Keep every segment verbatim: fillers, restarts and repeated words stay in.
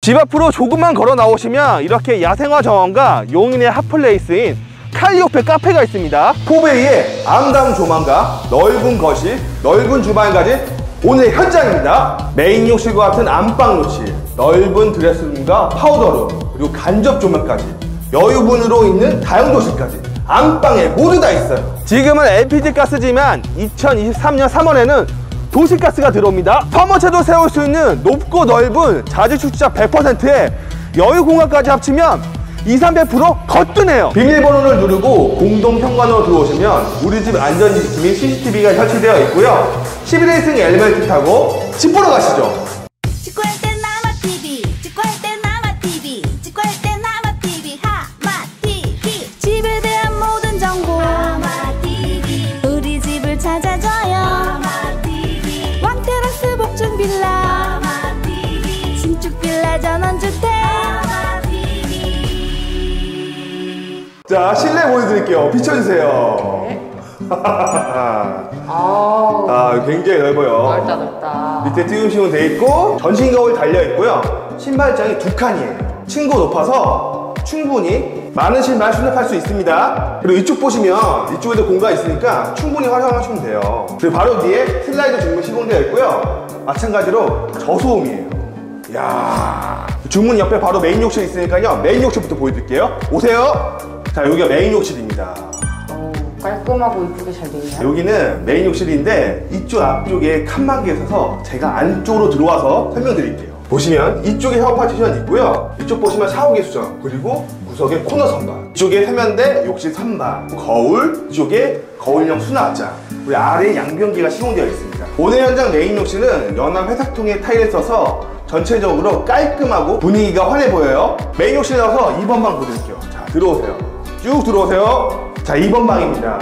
집 앞으로 조금만 걸어 나오시면 이렇게 야생화 정원과 용인의 핫플레이스인 칼리오페 카페가 있습니다. 포베이의 아름다운 조망과 넓은 거실, 넓은 주방까지 오늘의 현장입니다. 메인 욕실과 같은 안방 욕실, 넓은 드레스룸과 파우더룸, 그리고 간접 조명까지, 여유분으로 있는 다용도실까지 안방에 모두 다 있어요. 지금은 엘피지 가스지만 이천이십삼 년 삼월에는 도시가스가 들어옵니다. 화물차도 세울 수 있는 높고 넓은 자주주차 백 퍼센트에 여유공간까지 합치면 이삼백 퍼센트 거뜬해요. 비밀번호를 누르고 공동현관으로 들어오시면 우리 집 안전지킴이 씨씨티비가 설치되어 있고요. 십일 인승 엘리베이터 타고 집 보러 가시죠. 직구할 땐 나마티비, 직구할 땐 나마티비, 직구할 땐 나마티비, 하마티비. 집에 대한 모든 정보 하마티비, 우리 집을 찾아줘요. 하마티비. 왕테라스 복층 빌라 하마티비, 신축 빌라 전원주택 하마티비. 자, 실내 보여드릴게요. 비춰주세요. 네. 아, 굉장히 넓어요. 넓다 넓다. 밑에 띄우시면 돼 있고 전신 거울 달려 있고요. 신발장이 두 칸이에요. 층고 높아서 충분히 많은 신발 수납할 수 있습니다. 그리고 이쪽 보시면 이쪽에도 공간이 있으니까 충분히 활용하시면 돼요. 그리고 바로 뒤에 슬라이드 주문 시공되어 있고요. 마찬가지로 저소음이에요. 이야, 주문 옆에 바로 메인 욕실 있으니까요. 메인 욕실부터 보여드릴게요. 오세요. 자, 여기가 메인 욕실입니다. 깔끔하고 이쁘게 잘 돼 있네요. 여기는 메인 욕실인데 이쪽 앞쪽에 칸막이가 있어서 제가 안쪽으로 들어와서 설명드릴게요. 보시면 이쪽에 샤워 파티션 있고요. 이쪽 보시면 샤워기 수전, 그리고 구석에 코너 선반, 이쪽에 세면대, 욕실 선반, 거울, 이쪽에 거울형 수납장, 그리고 아래에 양변기가 시공되어 있습니다. 오늘 현장 메인 욕실은 연암 회색통에 타일을 써서 전체적으로 깔끔하고 분위기가 환해 보여요. 메인 욕실에 나와서 이 번 방 보여드릴게요. 자, 들어오세요. 쭉 들어오세요. 자, 이 번 방입니다.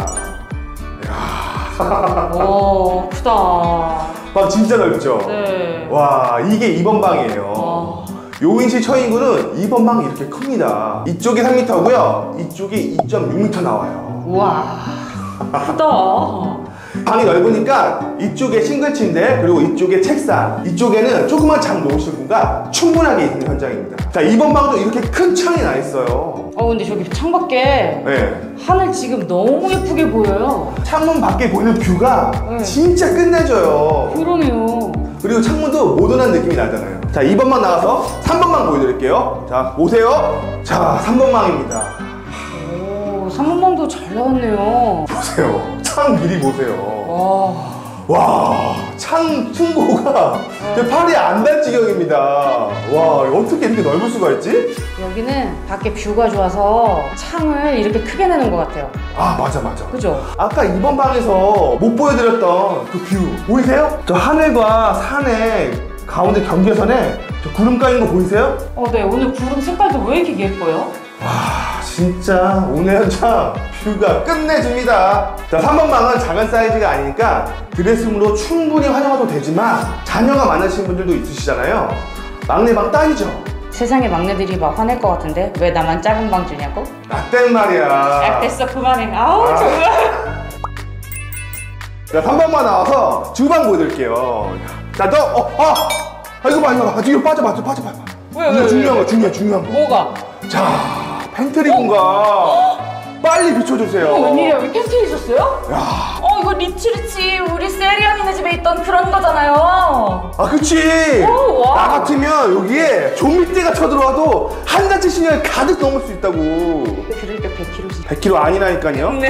오, 크다. 방 진짜 넓죠? 네. 와, 이게 이 번 방이에요. 와. 용인시 처인구는 이 번 방이 이렇게 큽니다. 이쪽이 삼 미터고요. 이쪽이 이 점 육 미터 나와요. 우와, 크다. 방이 넓으니까 이쪽에 싱글 침대, 그리고 이쪽에 책상, 이쪽에는 조그만 장 놓으실 공간 충분하게 있는 현장입니다. 자, 이 번 방도 이렇게 큰 창이 나 있어요. 어, 근데 저기 창밖에 네. 하늘 지금 너무 예쁘게 보여요. 창문 밖에 보이는 뷰가 네. 진짜 끝내줘요. 그러네요. 그리고 창문도 모던한 느낌이 나잖아요. 자, 이 번만 나와서 삼 번방 보여드릴게요. 자, 오세요. 자, 삼 번 방입니다. 오, 삼 번 방도 잘 나왔네요. 보세요. 창 미리 보세요. 와. 와, 창 층고가 제 팔이 안 닿을 지경입니다. 와, 어떻게 이렇게 넓을 수가 있지? 여기는 밖에 뷰가 좋아서 창을 이렇게 크게 내는 것 같아요. 아, 맞아 맞아. 그죠? 아까 이번 방에서 못 보여드렸던 그 뷰 보이세요? 저 하늘과 산의 가운데 경계선에 저 구름 까인 거 보이세요? 어, 네. 오늘 구름 색깔도 왜 이렇게 예뻐요? 와, 진짜 오늘 현장 뷰가 끝내줍니다. 자, 삼 번 방은 작은 사이즈가 아니니까 드레스룸으로 충분히 활용해도 되지만 자녀가 많으신 분들도 있으시잖아요. 막내 방 딱이죠? 세상에 막내들이 막 화낼 것 같은데 왜 나만 작은 방 주냐고? 라떼는 말이야. 아, 됐어, 그만해. 아우, 아. 정말. 자, 삼 번만 나와서 주방 보여드릴게요. 자, 너, 어, 아! 아, 이거 봐, 이거 봐. 뒤로 빠져, 빠져, 빠져, 빠져. 왜, 이거 왜, 중요한 왜? 거, 중요한, 중요한 거. 뭐가? 자, 팬트리 공간. 빨리 비춰주세요. 어, 웬일이야? 왜 캔슬이 있었어요? 야. 어, 이거 리치리치 우리 세리언니네 집에 있던 그런 거잖아요. 아, 그치. 오, 와. 나 같으면 여기에 좀비떼가 쳐들어와도 한 잔치 신을 가득 넣을 수 있다고. 그러니까 백 킬로그램씩. 백 킬로그램 아니라니까요. 네.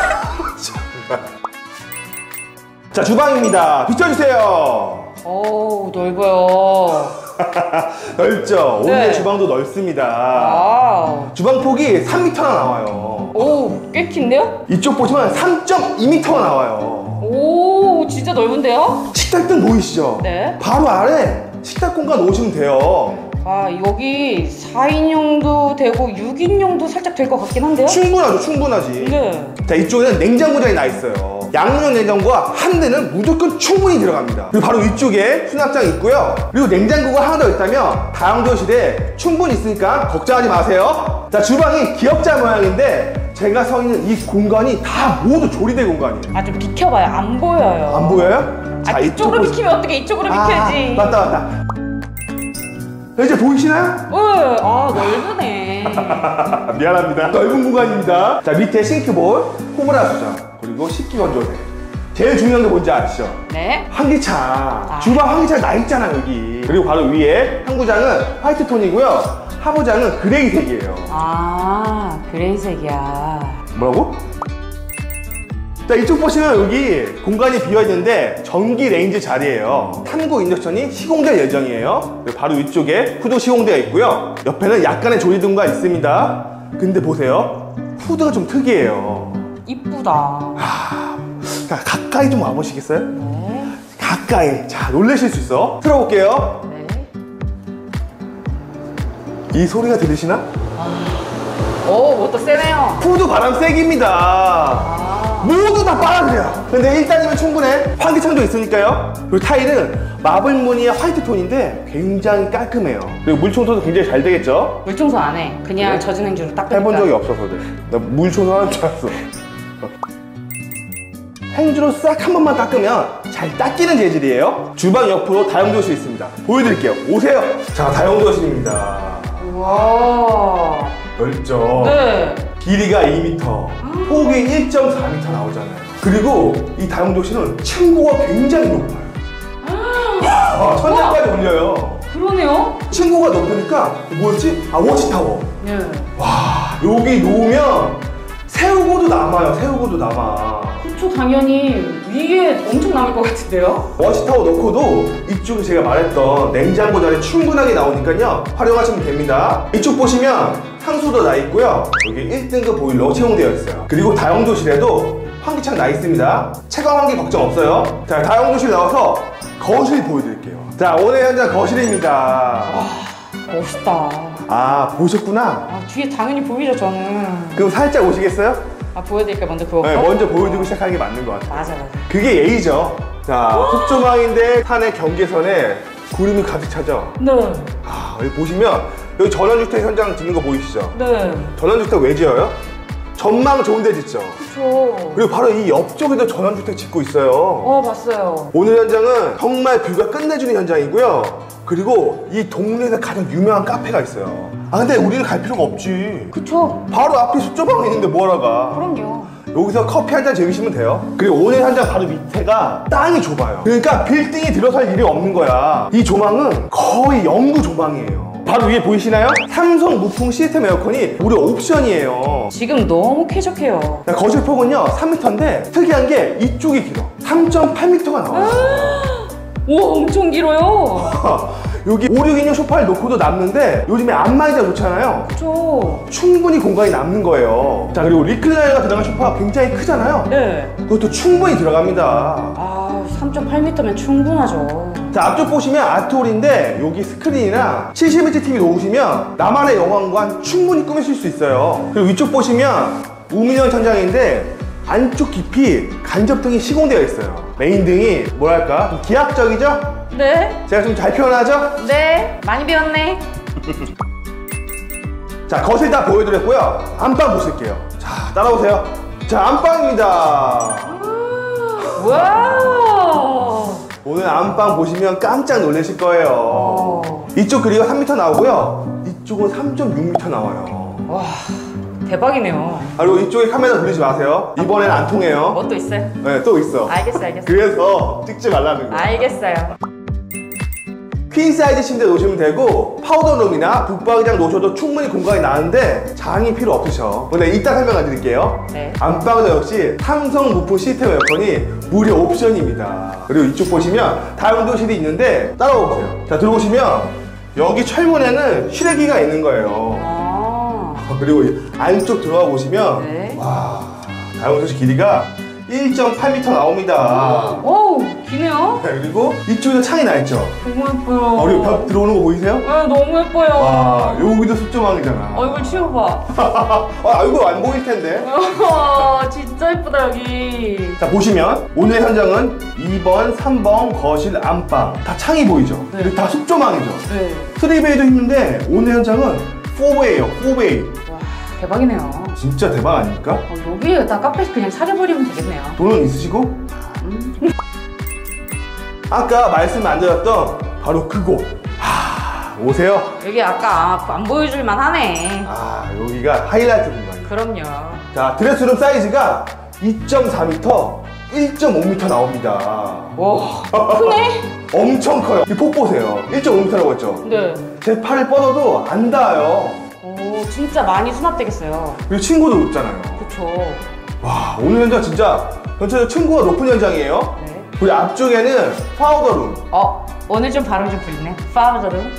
자, 주방입니다. 비춰주세요. 오, 넓어요. 넓죠? 오늘 네. 주방도 넓습니다. 와우. 주방 폭이 삼 미터나 나와요. 오, 꽤 긴데요? 이쪽 보시면 삼 점 이 미터가 나와요. 오, 진짜 넓은데요? 식탁등 보이시죠? 네. 바로 아래 식탁 공간 놓으시면 돼요. 아, 여기 사 인용도 되고 육 인용도 살짝 될 것 같긴 한데요? 충분하죠, 충분하지. 네. 자, 이쪽에는 냉장고장이 나 있어요. 양문형 냉장고가 한 대는 무조건 충분히 들어갑니다. 그리고 바로 위쪽에 수납장이 있고요. 그리고 냉장고가 하나 더 있다면 다용도실에 충분히 있으니까 걱정하지 마세요. 자, 주방이 기역자 모양인데 제가 서 있는 이 공간이 다 모두 조리대 공간이에요. 아, 좀 비켜봐요. 안 보여요. 안 보여요? 아, 이쪽으로 비키면 어떻게 이쪽으로 아, 비켜야지. 맞다, 맞다. 이제 보이시나요? 네, 아 넓으네. 미안합니다. 넓은 공간입니다. 자, 밑에 싱크볼, 호브라 수전, 그리고 식기 건조대. 제일 중요한 게 뭔지 아시죠? 네. 환기창. 아. 주방 환기창 나 있잖아, 여기. 그리고 바로 위에 항구장은 화이트 톤이고요. 하부장은 그레이색이에요. 아 그레이색이야. 뭐라고? 자, 이쪽 보시면 여기 공간이 비어있는데 전기 레인지 자리예요. 탄구 인덕션이 시공될 예정이에요. 바로 위쪽에 후드 시공되어 있고요. 옆에는 약간의 조리등가 있습니다. 근데 보세요, 후드가 좀 특이해요. 이쁘다. 자, 가까이 좀 와보시겠어요? 네. 가까이. 자, 놀라실 수 있어. 틀어볼게요. 네. 이 소리가 들리시나? 오, 뭐또 세네요. 후드 바람 세기입니다. 아. 모두 다 빨아들여요. 근데 일단이면 충분해. 환기창도 있으니까요. 그리고 타일은 마블 무늬의 화이트 톤인데 굉장히 깔끔해요. 그리고 물 청소도 굉장히 잘 되겠죠? 물 청소 안 해. 그냥 그래? 젖은 행주로 닦으니까. 해본 적이 없어서 그래. 나 물 청소 하는 줄 알았어. 행주로 싹 한 번만 닦으면 잘 닦이는 재질이에요. 주방 옆으로 다용도실 있습니다. 보여드릴게요. 오세요. 자, 다용도실입니다. 우와. 넓죠? 네. 길이가 이 미터, 폭이 일 점 사 미터 나오잖아요. 그리고 이 다용도실은 층고가 굉장히 높아요. 아, 천장까지 올려요. 그러네요. 층고가 높으니까 뭐였지? 아, 워치타워. 네. 와, 여기 놓으면 세우고도 남아요. 세우고도 남아. 그쵸, 당연히 위에 엄청 남을 것 같은데요? 워치타워 넣고도 이쪽에 제가 말했던 냉장고 자리 충분하게 나오니까요, 활용하시면 됩니다. 이쪽 보시면 상수도 나 있고요. 여기 일 등급 보일러 채용되어 있어요. 그리고 다용도실에도 환기창 나 있습니다. 채광 환기 걱정 없어요. 자, 다용도실 나와서 거실 보여드릴게요. 자, 오늘 현장 거실입니다. 와, 멋있다. 아, 보셨구나? 아, 뒤에 당연히 보이죠, 저는. 그럼 살짝 오시겠어요? 아, 보여드릴까요, 먼저 그거? 네, 먼저 보여드리고 시작하는 게 맞는 것 같아요. 맞아, 맞아. 그게 예의죠. 자, 숲조망인데 산의 경계선에 구름이 가득 차죠. 네. 아, 여기 보시면 여기 전원주택 현장 짓는 거 보이시죠? 네. 전원주택 왜 지어요? 전망 좋은 데 짓죠. 그쵸. 그리고 바로 이 옆쪽에도 전원주택 짓고 있어요. 어, 봤어요. 오늘 현장은 정말 뷰가 끝내주는 현장이고요. 그리고 이 동네에서 가장 유명한 카페가 있어요. 아, 근데 우리는 갈 필요가 없지. 그쵸. 바로 앞에 숲조망이 있는데 뭐하러 가? 그럼요. 여기서 커피 한 잔 즐기시면 돼요. 그리고 오늘 현장 바로 밑에가 땅이 좁아요. 그러니까 빌딩이 들어설 일이 없는 거야. 이 조망은 거의 영구 조망이에요. 바로 위에 보이시나요? 삼성 무풍 시스템 에어컨이 무려 옵션이에요. 지금 너무 쾌적해요. 거실 폭은요 삼 미터인데 특이한 게 이쪽이 길어. 삼 점 팔 미터가 나와요. 우와, 엄청 길어요. 여기 오, 육 인용 소파를 놓고도 남는데 요즘에 안마의자 좋잖아요. 그쵸. 충분히 공간이 남는 거예요. 자, 그리고 리클라이너가 들어간 소파가 굉장히 크잖아요. 네. 그것도 충분히 들어갑니다. 아, 삼 점 팔 미터면 충분하죠. 자, 앞쪽 보시면 아트홀인데 여기 스크린이나 칠십 인치 티비 놓으시면 나만의 영화관 충분히 꾸미실 수 있어요. 그리고 위쪽 보시면 우민형 천장인데 안쪽 깊이 간접등이 시공되어 있어요. 메인 등이 뭐랄까 좀 기하학적이죠? 네. 제가 좀 잘 표현하죠? 네. 많이 배웠네. 자, 거실 다 보여드렸고요. 안방 보실게요. 자, 따라오세요. 자, 안방입니다. 와. 오늘 안방 보시면 깜짝 놀라실 거예요. 어. 이쪽 길이가 삼 미터 나오고요. 이쪽은 삼 점 육 미터 나와요. 와, 대박이네요. 아, 그리고 이쪽에 카메라 돌리지 마세요. 이번엔 안 통해요. 뭐 또 있어요? 네, 또 있어. 알겠어요, 알겠어요. 그래서 찍지 말라는 거예요. 알겠어요. 퀸 사이즈 침대 놓으시면 되고 파우더룸이나 북방장 놓으셔도 충분히 공간이 나는데 장이 필요 없으셔. 근데 이따 설명해 드릴게요. 네. 안방도 역시 삼성 무풍 시스템 에어컨이 무료 옵션입니다. 그리고 이쪽 보시면 다용도실이 있는데 따라오세요. 자, 들어오시면 여기 철문에는 실외기가 있는 거예요. 아. 그리고 이 안쪽 들어가 보시면 네. 와, 다용도실 길이가 일 점 팔 미터 나옵니다. 오, 기네요. 네, 그리고 이쪽에도 창이 나 있죠. 너무 예뻐요. 어, 그리고 벽 들어오는 거 보이세요? 네, 너무 예뻐요. 와, 여기도 숲조망이잖아. 얼굴 치워봐. 아, 얼굴 안 보일 텐데. 와, 진짜 예쁘다, 여기. 자, 보시면 오늘 현장은 이 번, 삼 번 거실 안방 다 창이 보이죠? 네. 그리고 다 숲조망이죠. 네. 쓰리 베이도 있는데 오늘 현장은 사 베이예요. 사 베이. 와, 대박이네요. 진짜 대박 아닙니까? 어, 여기에다 카페 그냥 차려버리면 되겠네요. 돈은 있으시고? 음. 아까 말씀 안 드렸던 바로 그곳. 하, 오세요. 여기 아까 안 보여줄만 하네. 아, 여기가 하이라이트 공간이에요. 그럼요. 자, 드레스룸 사이즈가 이 점 사 미터, 일 점 오 미터 나옵니다. 와, 크네? 엄청 커요. 이 폭 보세요. 일 점 오 미터라고 했죠? 네. 제 팔을 뻗어도 안 닿아요. 오, 진짜 많이 수납되겠어요. 그리고 층고도 높잖아요. 그쵸. 와, 오늘 현장 진짜 전체적으로 층고가 높은 현장이에요. 네. 우리 앞쪽에는 파우더룸. 어, 오늘 좀 발음 좀 풀리네. 파우더룸.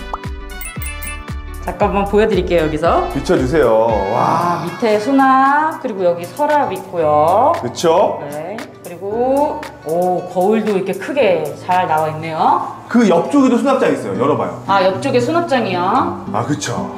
잠깐만 보여드릴게요, 여기서. 비춰주세요. 와, 밑에 수납, 그리고 여기 서랍 있고요. 그쵸? 네. 그리고, 오, 거울도 이렇게 크게 잘 나와 있네요. 그 옆쪽에도 수납장 있어요. 열어봐요. 아, 옆쪽에 수납장이요. 아, 그쵸.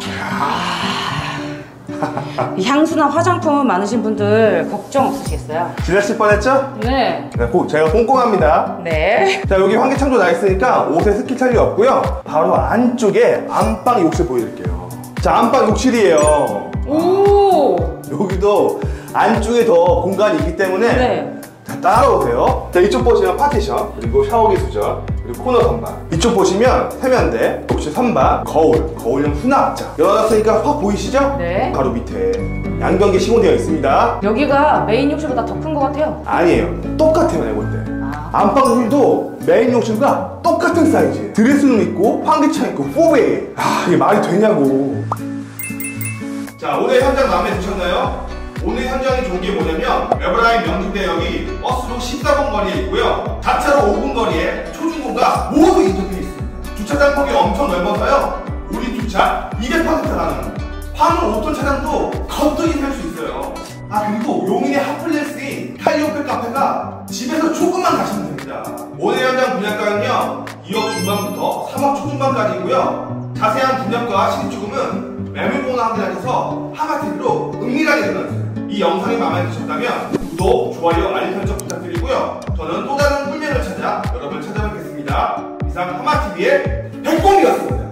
이 향수나 화장품 많으신 분들 걱정 없으시겠어요? 지나칠 뻔했죠? 네. 네, 고- 제가 꼼꼼합니다. 네. 자, 여기 환기창도 나 있으니까 옷에 스키 찰리 없고요. 바로 안쪽에 안방 욕실 보여드릴게요. 자, 안방 욕실이에요. 오! 여기도 안쪽에 더 공간이 있기 때문에 네. 자, 따라오세요. 자, 이쪽 보시면 파티션, 그리고 샤워기 수전, 그리고 코너 선반. 이쪽 보시면 세면대, 욕실 선반, 거울, 거울형 수납장. 열어놨으니까 확 보이시죠? 네. 바로 밑에 양변기 시공되어 있습니다. 여기가 메인 욕실보다 더 큰 것 같아요. 아니에요. 똑같아요, 내가 볼 때. 아. 안방 욕실도 메인 욕실과 똑같은 사이즈. 드레스룸 있고, 환기창 있고, 포베이. 아, 이게 말이 되냐고. 자, 오늘 현장 마음에 드셨나요? 오늘 현장이 좋은 게 뭐냐면 에버라인 명진대역이 버스로 십사 분 거리에 있고요. 자차로 오 분 거리에 초중고가 모두 인접해 있습니다. 주차장 폭이 엄청 넓어서요. 우리 주차 이백 퍼센트 가능. 화물 오 톤 차량도 거뜬히 탈 수 있어요. 아, 그리고 용인의 핫플레이스인 칼리오페 카페가 집에서 조금만 가시면 됩니다. 오늘 현장 분양가는요 이억 중반부터 삼억 초중반까지고요. 자세한 분양가와 실입주금은 매물번호 확인하셔서 하마티비로 은밀하게 전화주세요. 이 영상이 마음에 드셨다면 구독, 좋아요, 알림 설정 부탁드리고요. 저는 또 다른 꿀매를 찾아 여러분을 찾아뵙겠습니다. 이상 하마티비의 백공이었습니다.